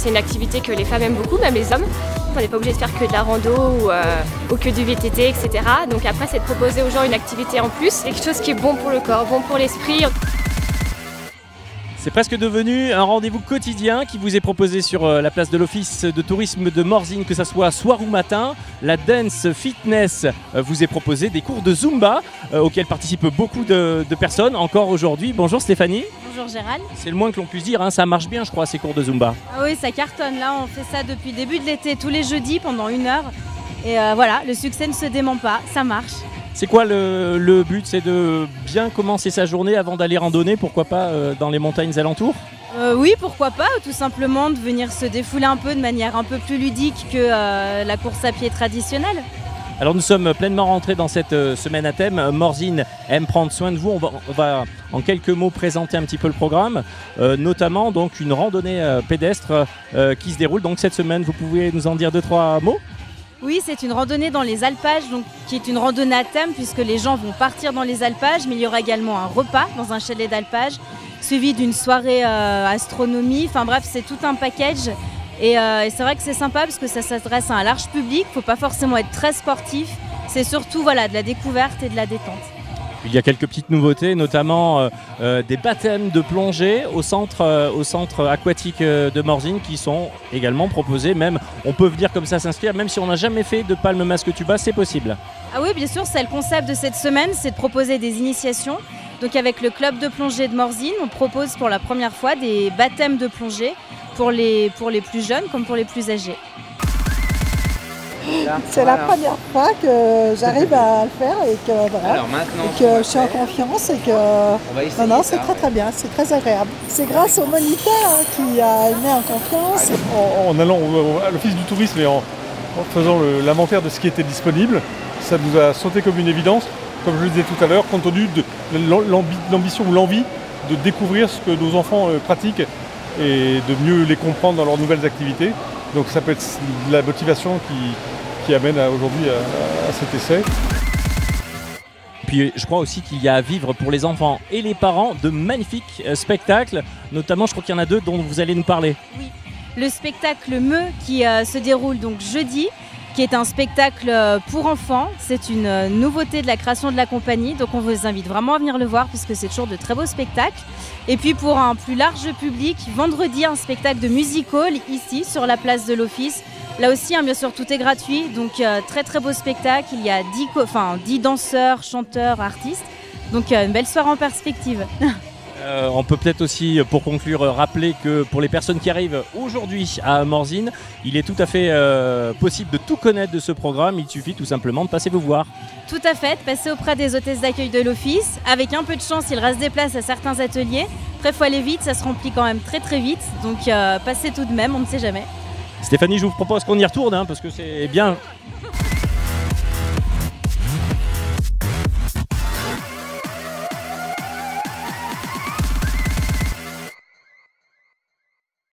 C'est une activité que les femmes aiment beaucoup, même les hommes. On n'est pas obligé de faire que de la rando ou que du VTT, etc. Donc après, c'est de proposer aux gens une activité en plus, quelque chose qui est bon pour le corps, bon pour l'esprit. C'est presque devenu un rendez-vous quotidien qui vous est proposé sur la place de l'Office de tourisme de Morzine, que ce soit soir ou matin. La Dance Fitness vous est proposé, des cours de Zumba auxquels participent beaucoup de personnes encore aujourd'hui. Bonjour Stéphanie. Bonjour Gérald. C'est le moins que l'on puisse dire, hein, ça marche bien je crois ces cours de Zumba. Ah oui, ça cartonne, là on fait ça depuis le début de l'été, tous les jeudis pendant 1 heure. Et voilà, le succès ne se dément pas, ça marche. C'est quoi le but? C'est de bien commencer sa journée avant d'aller randonner, pourquoi pas dans les montagnes alentours? Oui, pourquoi pas, tout simplement de venir se défouler un peu de manière un peu plus ludique que la course à pied traditionnelle. Alors nous sommes pleinement rentrés dans cette semaine à thème. Morzine aime prendre soin de vous. On va en quelques mots présenter un petit peu le programme, notamment donc une randonnée pédestre qui se déroule donc cette semaine. Vous pouvez nous en dire 2-3 mots? Oui, c'est une randonnée dans les alpages, donc, qui est une randonnée à thème puisque les gens vont partir dans les alpages, mais il y aura également un repas dans un chalet d'alpage, suivi d'une soirée astronomie. Enfin bref, c'est tout un package. Et c'est vrai que c'est sympa parce que ça s'adresse à un large public. Il ne faut pas forcément être très sportif. C'est surtout voilà, de la découverte et de la détente. Il y a quelques petites nouveautés, notamment des baptêmes de plongée au centre aquatique de Morzine qui sont également proposés. Même, on peut venir comme ça s'inscrire, même si on n'a jamais fait de palme masque tuba, c'est possible. Ah oui, bien sûr, c'est le concept de cette semaine, c'est de proposer des initiations. Donc avec le club de plongée de Morzine, on propose pour la première fois des baptêmes de plongée pour les plus jeunes comme pour les plus âgés. C'est la première fois que j'arrive à le faire et que, voilà, et que je suis en confiance et que non, c'est très bien, c'est très agréable. C'est grâce au moniteur qui met en confiance. En allant à l'Office du tourisme et en faisant l'inventaire de ce qui était disponible, ça nous a sauté comme une évidence, comme je le disais tout à l'heure, compte tenu de l'ambition ou l'envie de découvrir ce que nos enfants pratiquent et de mieux les comprendre dans leurs nouvelles activités. Donc ça peut être la motivation qui amène aujourd'hui à cet essai. Puis je crois aussi qu'il y a à vivre pour les enfants et les parents de magnifiques spectacles, notamment je crois qu'il y en a 2 dont vous allez nous parler. Oui, le spectacle Meu qui se déroule donc jeudi, qui est un spectacle pour enfants. C'est une nouveauté de la création de la compagnie, donc on vous invite vraiment à venir le voir puisque c'est toujours de très beaux spectacles. Et puis pour un plus large public, vendredi un spectacle de musical ici sur la place de l'Office. Là aussi, bien sûr, tout est gratuit, donc très beau spectacle. Il y a 10 danseurs, chanteurs, artistes, donc une belle soirée en perspective. On peut peut-être aussi, pour conclure, rappeler que pour les personnes qui arrivent aujourd'hui à Morzine, il est tout à fait possible de tout connaître de ce programme. Il suffit tout simplement de passer vous voir. Tout à fait, de passer auprès des hôtesses d'accueil de l'Office. Avec un peu de chance, il reste des places à certains ateliers. Après, il faut aller vite, ça se remplit quand même très vite. Donc passez tout de même, on ne sait jamais. Stéphanie, je vous propose qu'on y retourne, hein, parce que c'est bien